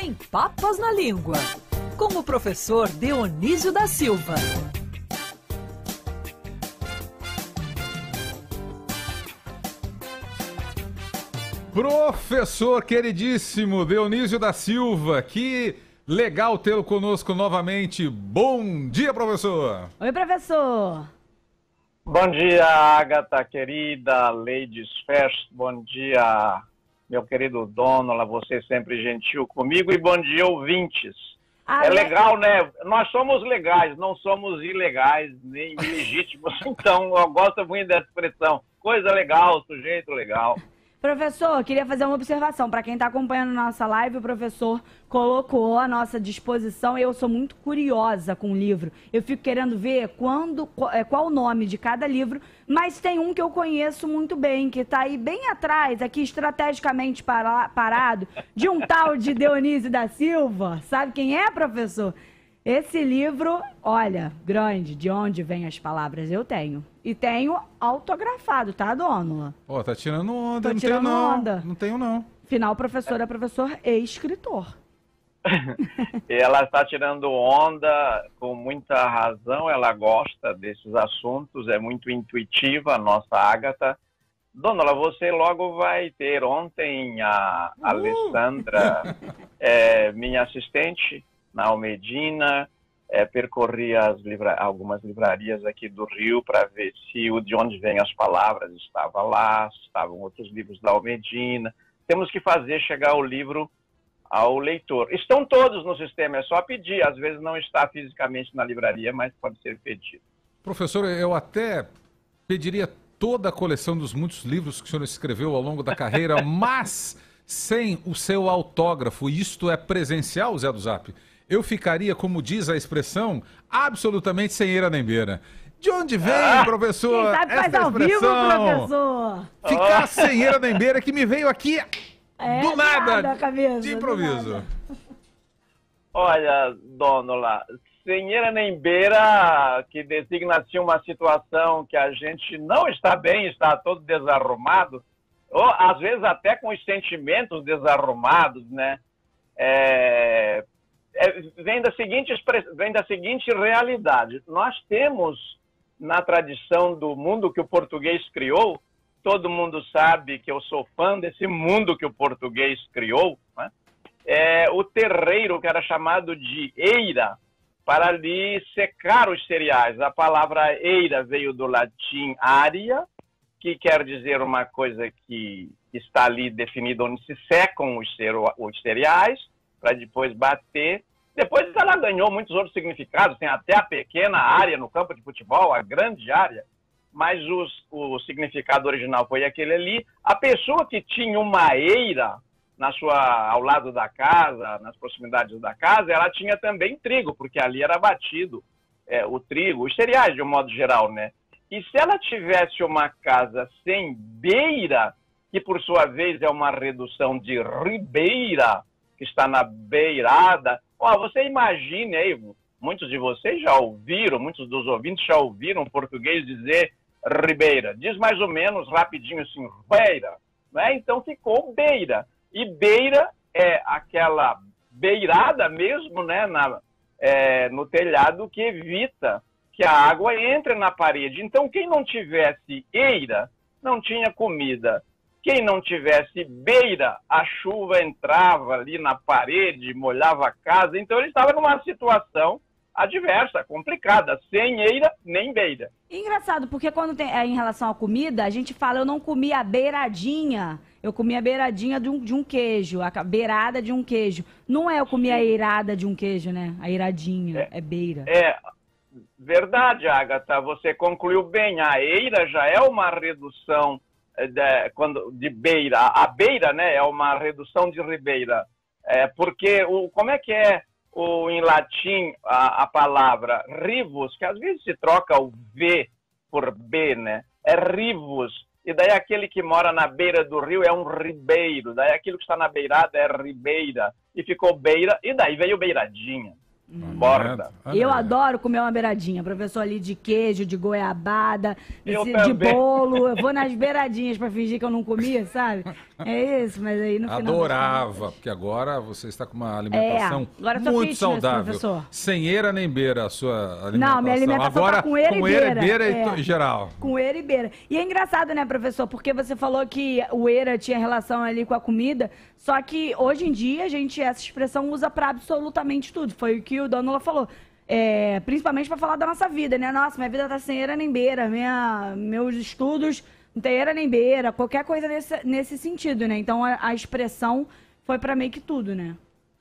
Sem Papas na Língua, com o professor Dionísio da Silva. Professor queridíssimo Dionísio da Silva, que legal tê-lo conosco novamente. Bom dia, professor! Oi, professor! Bom dia, Agatha, querida, Ladies First. Bom dia, meu querido Dônola, você sempre gentil comigo. E bom dia, ouvintes. É legal, né? Nós somos legais, não somos ilegais, nem ilegítimos. Então, eu gosto muito dessa expressão. Coisa legal, sujeito legal. Professor, queria fazer uma observação. Para quem está acompanhando nossa live, o professor colocou à nossa disposição. Eu sou muito curiosa com o livro. Eu fico querendo ver qual o nome de cada livro, mas tem um que eu conheço muito bem, que está aí bem atrás, aqui estrategicamente parado, de um tal de Dionísio da Silva. Sabe quem é, professor? Esse livro, olha, grande, de onde vêm as palavras, eu tenho. E tenho autografado, tá, Dônola? Ó, tá tirando onda, Tô tirando onda. Não tenho, não. Final, professor é professor e escritor. Ela está tirando onda com muita razão, ela gosta desses assuntos, é muito intuitiva a nossa Agatha. Dônola, você logo vai ter. Ontem a Alessandra, minha assistente, na Almedina, percorri algumas livrarias aqui do Rio para ver se o De Onde Vêm as Palavras estava lá, estavam outros livros da Almedina. Temos que fazer chegar o livro ao leitor. Estão todos no sistema, é só pedir. Às vezes não está fisicamente na livraria, mas pode ser pedido. Professor, eu até pediria toda a coleção dos muitos livros que o senhor escreveu ao longo da carreira, mas sem o seu autógrafo. Isto é presencial, Zé do Zap? Eu ficaria, como diz a expressão, absolutamente sem eira nem beira. De onde vem, professor, quem sabe faz essa ao vivo, expressão? professor. Ficar sem eira nem beira, que me veio aqui do nada, cabeça, de improviso. Olha, Dônola, sem eira nem beira, que designa assim uma situação que a gente não está bem, está todo desarrumado, ou às vezes até com os sentimentos desarrumados, né? Vem da seguinte realidade. Nós temos, na tradição do mundo que o português criou, todo mundo sabe que eu sou fã desse mundo que o português criou, né? O terreiro, que era chamado de eira, para ali secar os cereais. A palavra eira veio do latim aria, que quer dizer uma coisa que está ali definida onde se secam os cereais, para depois bater. Depois ela ganhou muitos outros significados, tem até a pequena área no campo de futebol, a grande área, mas o significado original foi aquele ali. A pessoa que tinha uma eira ao lado da casa, nas proximidades da casa, ela tinha também trigo, porque ali era batido o trigo, os cereais de um modo geral, né? E se ela tivesse uma casa sem beira, que por sua vez é uma redução de ribeira, que está na beirada. Você imagine aí, muitos de vocês já ouviram, muitos dos ouvintes já ouviram o português dizer ribeira. Diz mais ou menos rapidinho assim, beira, né? Então ficou beira. E beira é aquela beirada mesmo, né, no telhado, que evita que a água entre na parede. Então quem não tivesse eira, não tinha comida. Quem não tivesse beira, a chuva entrava ali na parede, molhava a casa. Então ele estava numa situação adversa, complicada, sem eira nem beira. Engraçado, porque quando em relação à comida, a gente fala, eu não comi a beiradinha. Eu comi a beiradinha de um queijo, a beirada de um queijo. Não eu comi a eirada de um queijo, né? A eiradinha, é beira. Verdade, Agatha, você concluiu bem. A eira já é uma redução de beira. A beira, né, é uma redução de ribeira. Porque como é que em latim a palavra rivus, que às vezes se troca o V por B, né? É rivus. E daí aquele que mora na beira do rio é um ribeiro. Daí aquilo que está na beirada é ribeira. E ficou beira, e daí veio beiradinha. Borda. Eu adoro comer uma beiradinha, professor, ali de queijo, de goiabada, de bolo. Eu vou nas beiradinhas pra fingir que eu não comia, sabe? É isso, mas aí no final... Adorava, porque agora você está com uma alimentação agora eu tô muito fitness, saudável. professor. Sem eira nem beira a sua alimentação. Não, minha alimentação agora, tá com eira e beira. em geral. Com eira e beira. E é engraçado, né, professor? Porque você falou que o eira tinha relação ali com a comida, só que hoje em dia a gente essa expressão usa pra absolutamente tudo. Foi o que o Dônula falou. Principalmente pra falar da nossa vida, né? Nossa, minha vida tá sem eira nem beira, meus estudos não tem eira nem beira, qualquer coisa nesse sentido, né? Então a expressão foi pra meio que tudo, né?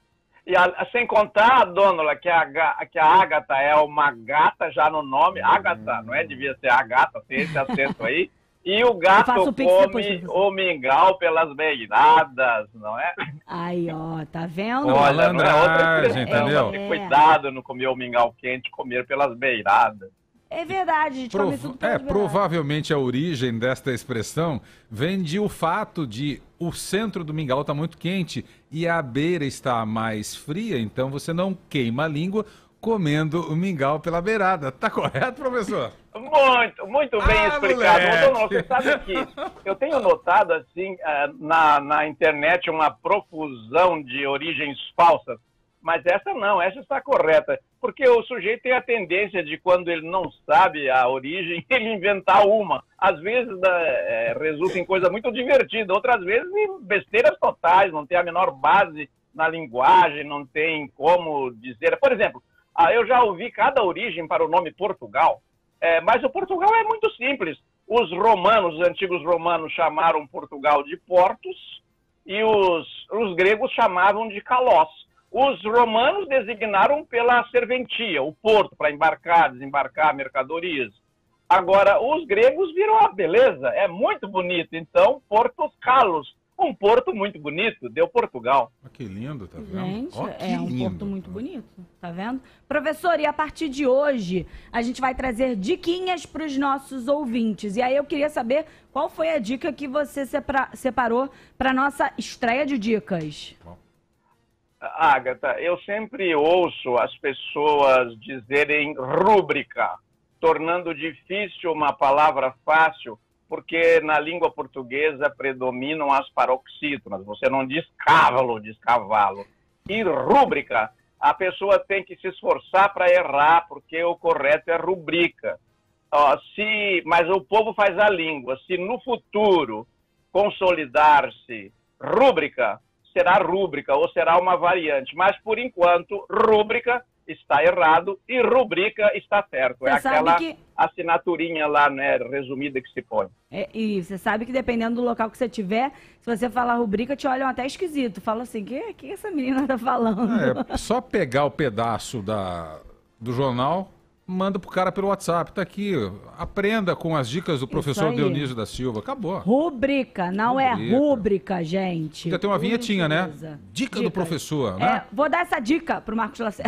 E sem contar, Dônula, que a Ágata é uma gata já no nome. Ágata, não é? Devia ser a gata, tem esse acento aí. E o gato come o mingau pelas beiradas, não é? Aí, ó, tá vendo? Olha, não é outra expressão, entendeu? Cuidado no comer o mingau quente, comer pelas beiradas. É verdade, a gente come tudo pelas beiradas. Provavelmente a origem desta expressão vem de o fato de o centro do mingau estar muito quente e a beira está mais fria, então você não queima a língua comendo o mingau pela beirada. Tá correto, professor? Muito bem explicado. Não, você sabe que eu tenho notado assim na internet uma profusão de origens falsas, mas essa está correta, porque o sujeito tem a tendência de, quando ele não sabe a origem, ele inventar uma. Às vezes resulta em coisa muito divertida, outras vezes em besteiras totais, não tem a menor base na linguagem, não tem como dizer. Por exemplo, eu já ouvi cada origem para o nome Portugal, mas o Portugal é muito simples. Os antigos romanos chamaram Portugal de Portus e os gregos chamavam de Kalós. Os romanos designaram pela serventia, o porto, para embarcar, desembarcar mercadorias. Agora, os gregos viram, beleza, é muito bonito, então Portos Kalos, um porto muito bonito, deu Portugal. Que lindo, tá vendo? Gente, um porto muito bonito, tá vendo? Professor, e a partir de hoje, a gente vai trazer diquinhas para os nossos ouvintes. E aí eu queria saber qual foi a dica que você separou para nossa estreia de dicas. Ágata, eu sempre ouço as pessoas dizerem rúbrica, tornando difícil uma palavra fácil, porque na língua portuguesa predominam as paroxítonas. Você não diz cavalo, diz cavalo. E rúbrica, a pessoa tem que se esforçar para errar, porque o correto é rubrica. Mas o povo faz a língua. Se no futuro consolidar-se rúbrica, será rúbrica ou será uma variante. Mas, por enquanto, rúbrica está errado e rubrica está certo. Você aquela assinaturinha lá, né, resumida que se põe. E você sabe que dependendo do local que você tiver, se você falar rubrica, te olham até esquisito. Fala assim, que essa menina tá falando? Só pegar o pedaço do jornal, manda pro cara pelo WhatsApp. Tá aqui, aprenda com as dicas do professor Dionísio da Silva. Acabou. Rubrica, não é rúbrica, gente. Já tem uma vinhetinha, né? Dica do professor, né? Vou dar essa dica pro Marcos Lacerda.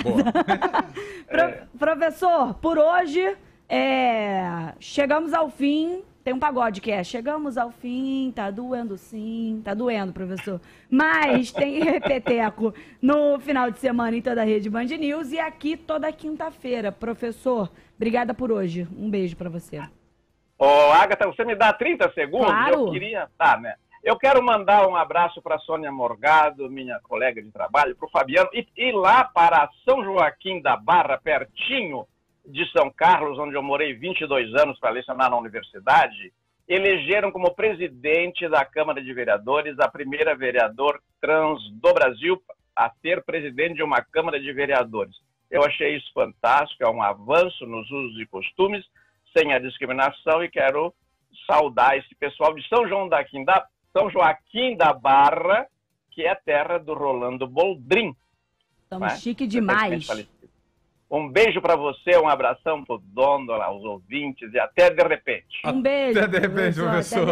Professor, por hoje, chegamos ao fim. Tem um pagode que chegamos ao fim, tá doendo sim. Tá doendo, professor. Mas tem repeteco no final de semana em toda a rede Band News e aqui toda quinta-feira. Professor, obrigada por hoje. Um beijo pra você. Ágata, você me dá 30 segundos? Claro. Eu queria... né? Eu quero mandar um abraço para Sônia Morgado, minha colega de trabalho, para o Fabiano, e lá para São Joaquim da Barra, pertinho de São Carlos, onde eu morei 22 anos para lecionar na universidade, elegeram como presidente da Câmara de Vereadores a primeira vereador trans do Brasil a ser presidente de uma Câmara de Vereadores. Eu achei isso fantástico, é um avanço nos usos e costumes, sem a discriminação, e quero saudar esse pessoal de São Joaquim da Barra, que é terra do Rolando Boldrin. Estamos chique demais. Um beijo para você, um abração pro Dônula, aos ouvintes e até de repente. Um beijo. Até de repente, professor.